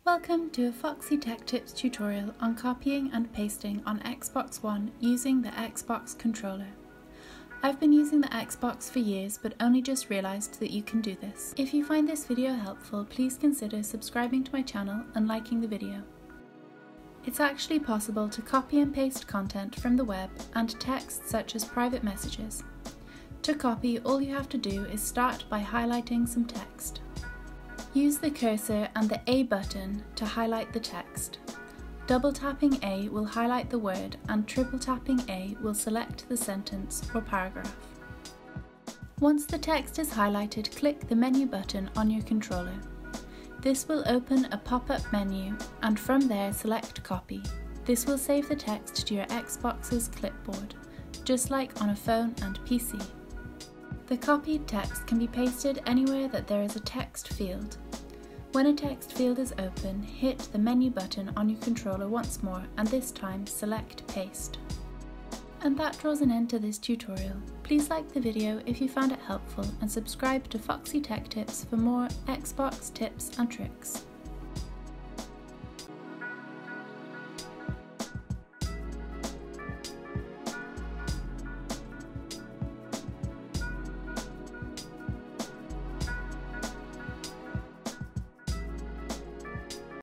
Welcome to a Foxy Tech Tips tutorial on copying and pasting on Xbox One using the Xbox controller. I've been using the Xbox for years but only just realised that you can do this. If you find this video helpful, please consider subscribing to my channel and liking the video. It's actually possible to copy and paste content from the web and text such as private messages. To copy, all you have to do is start by highlighting some text. Use the cursor and the A button to highlight the text. Double tapping A will highlight the word and triple tapping A will select the sentence or paragraph. Once the text is highlighted, click the menu button on your controller. This will open a pop-up menu and from there select copy. This will save the text to your Xbox's clipboard, just like on a phone and PC. The copied text can be pasted anywhere that there is a text field. When a text field is open, hit the menu button on your controller once more and this time select Paste. And that draws an end to this tutorial. Please like the video if you found it helpful and subscribe to Foxy Tech Tips for more Xbox tips and tricks.